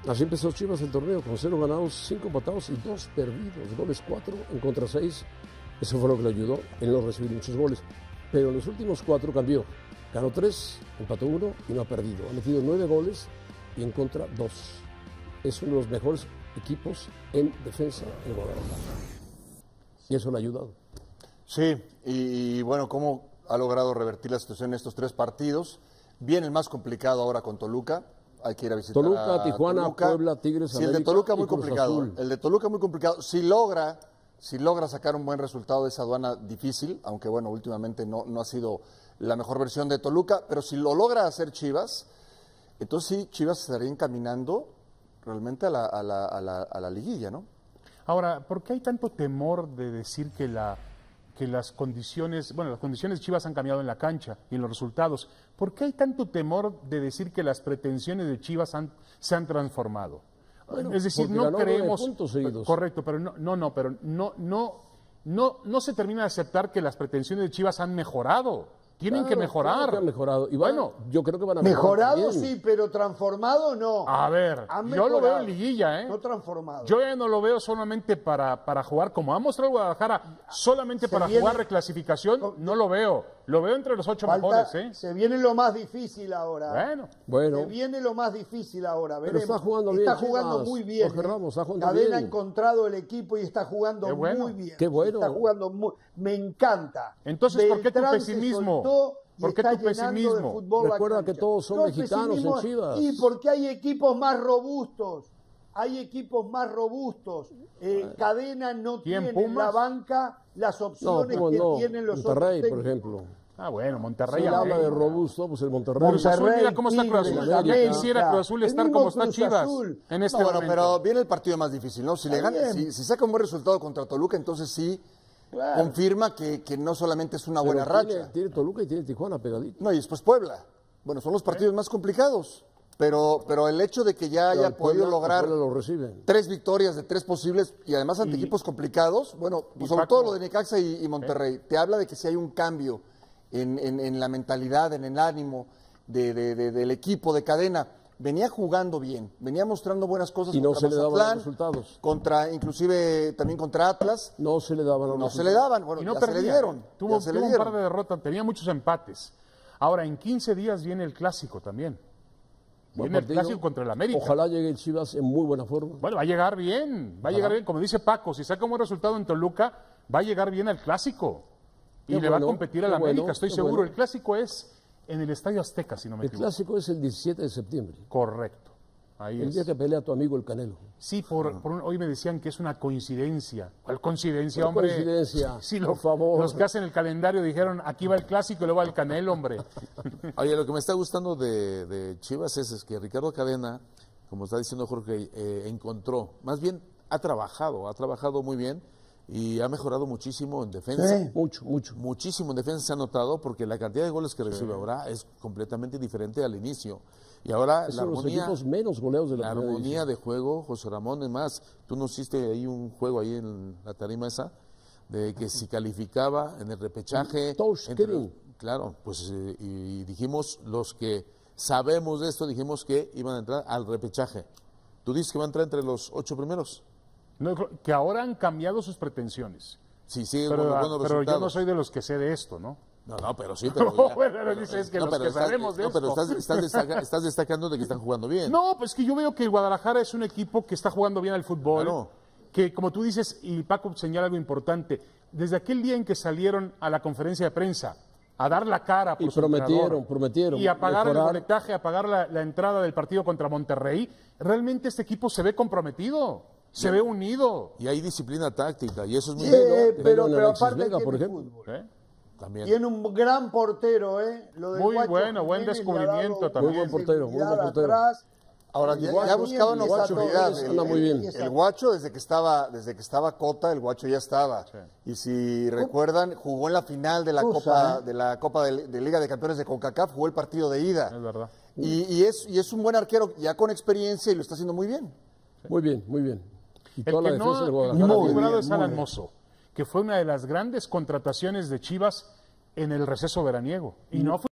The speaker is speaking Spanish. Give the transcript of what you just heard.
Así empezó Chivas el torneo, con 0 ganados, 5 empatados y 2 perdidos. Goles 4 en contra 6. Eso fue lo que le ayudó en no recibir muchos goles. Pero en los últimos 4 cambió. Ganó 3, empató 1 y no ha perdido. Ha metido 9 goles y en contra 2. Es uno de los mejores equipos en defensa en Guadalajara. Y eso le ha ayudado. Sí, y bueno, ¿cómo ha logrado revertir la situación en estos 3 partidos? Viene el más complicado ahora con Toluca. Hay que ir a visitar Toluca, a Tijuana, Toluca. Puebla, Tigres, Sí, el de América Toluca y muy Cruz complicado. Azul. El de Toluca muy complicado. Si logra sacar un buen resultado de esa aduana difícil, aunque bueno, últimamente no ha sido la mejor versión de Toluca, pero si lo logra hacer Chivas, entonces sí, Chivas estaría encaminando realmente a la liguilla, ¿no? Ahora, ¿por qué hay tanto temor de decir que las condiciones, bueno, las condiciones de Chivas han cambiado en la cancha y en los resultados? ¿Por qué hay tanto temor de decir que las pretensiones de Chivas se han transformado? Bueno, es decir, porque no ganó 9 creemos, puntos seguidos. correcto, pero no se termina de aceptar que las pretensiones de Chivas han mejorado. Tienen que mejorar. Claro que han mejorado. Y bueno, yo creo que van a mejorar. Mejorado también. sí, pero transformado no. A ver, Han yo lo veo mejorado, en liguilla, ¿eh? No transformado. Yo ya no lo veo solamente para jugar, como ha mostrado Guadalajara, solamente Se para viene- jugar reclasificación, no lo veo. Lo veo entre los 8 mejores, ¿eh? Se viene lo más difícil ahora. Bueno. Se viene lo más difícil ahora. Pero Veremos. está jugando bien, Está jugando Chivas. muy bien. Jorge Ramos está jugando Cadena ha bien. encontrado el equipo y está jugando Qué bueno. muy bien. Qué bueno. Está jugando muy... Me encanta. Entonces, ¿por qué tu Beltrán se pesimismo? soltó y ¿Por qué está tu llenando de pesimismo? fútbol la Recuerda cancha. que todos son No, mexicanos en pesimismo, Chivas. Y porque hay equipos más robustos. Hay equipos más robustos. Cadena no ¿Quién, tiene en Pumas? la banca las No, opciones Pumas que no. tienen los Monterrey, otros por técnicos. ejemplo. Ah, bueno, Si Monterrey. él habla de América. robusto, pues el Monterrey. Cruz Azul, mira cómo está Cruz Tigres, Azul. Ya América. quisiera Cruz Azul El estar mismo como está Cruz Chivas Azul. en este No, bueno, momento. pero viene el partido más difícil, ¿no? Si le Está gana, bien. si saca un buen resultado contra Toluca, entonces sí Claro. confirma que no solamente es una Pero buena racha. Tiene Toluca y tiene Tijuana pegadito. No, y después Puebla. Bueno, son los partidos más complicados. Pero el hecho de que ya Pero haya el podido Puebla- lograr el Puebla lo recibe. 3 victorias de 3 posibles y además ante equipos complicados, bueno, pues sobre Paco. todo lo de Necaxa y Monterrey, te habla de que sí hay un cambio en la mentalidad, en el ánimo del equipo de Cadena. Venía jugando bien, venía mostrando buenas cosas Y no contra se le daban los Mazatlán, resultados. inclusive también contra Atlas, No se le daban los no se le resultados. daban, bueno, Y no ya se le perdía. dieron. Tuvo ya se le un dieron. par de derrotas, tenía muchos empates. Ahora, en 15 días viene el clásico también. Buen Viene el partido. clásico contra el América. Ojalá llegue el Chivas en muy buena forma. Bueno, va a llegar bien, va a llegar bien. Como dice Paco, si saca un buen resultado en Toluca, va a llegar bien al clásico. Y Qué le va a bueno, competir al qué América, bueno, estoy qué seguro. bueno. El clásico es en el Estadio Azteca, si no me El equivoco. clásico es el 17 de septiembre. Correcto. Ahí El es. día que pelea tu amigo el Canelo. Sí, hoy me decían que es una coincidencia. ¿Cuál coincidencia, ¿Cuál hombre? coincidencia? Sí, Por favor. Los que hacen el calendario dijeron, aquí va el clásico y luego va el Canelo, hombre. Oye, lo que me está gustando de Chivas es que Ricardo Cadena, como está diciendo Jorge, encontró, más bien ha trabajado muy bien y ha mejorado muchísimo en defensa. Sí. Mucho. Muchísimo en defensa se ha notado porque la cantidad de goles que recibe ahora es completamente diferente al inicio. Y ahora Es la uno de los armonía, equipos menos goleados de la la primera armonía división. de juego, José Ramón, es más, tú nos hiciste ahí un juego ahí en la tarima esa, de que si calificaba en el repechaje. Tosh Kering. Claro, pues y dijimos, los que sabemos de esto, dijimos que iban a entrar al repechaje. ¿Tú dices que van a entrar entre los 8 primeros? No, que ahora han cambiado sus pretensiones. Sí, sí, Pero, buenos pero yo resultados. no soy de los que sé de esto, ¿no? No, pero sí, pero ya. Bueno, dices que los que sabemos de pero esto. estás destacando de que están jugando bien. No, pues que yo veo que el Guadalajara es un equipo que está jugando bien al fútbol. Claro. Que, como tú dices, y Paco señala algo importante, desde aquel día en que salieron a la conferencia de prensa a dar la cara por Y su entrenador, prometieron y a pagar el mejorar. boletaje, a pagar la entrada del partido contra Monterrey, realmente este equipo se ve comprometido, se ve unido. Y hay disciplina táctica, y eso es muy Sí, bueno. pero Alexis aparte Vega, por tiene ejemplo. fútbol. ¿eh? También. Tiene un gran portero, ¿eh? Lo de Muy Guacho bueno, buen Jiménez le ha descubrimiento dado también. Muy buen portero, muy buen seguridad portero. atrás. Ahora, ya buscaba una Guacho oportunidad. Jiménez anda muy bien. empieza- El Guacho, desde que estaba Cota, el Guacho ya estaba. Y si recuerdan, jugó en la final de la Cosa, Copa de Liga de Campeones de CONCACAF, jugó el partido de ida. Es verdad. Y es un buen arquero ya con experiencia y lo está haciendo muy bien. Muy bien, muy bien. Y El toda la que defensa de no Guadalajara. ha bien. figurado es muy Alan bien. Mozo, que fue una de las grandes contrataciones de Chivas en el receso veraniego. Y no fue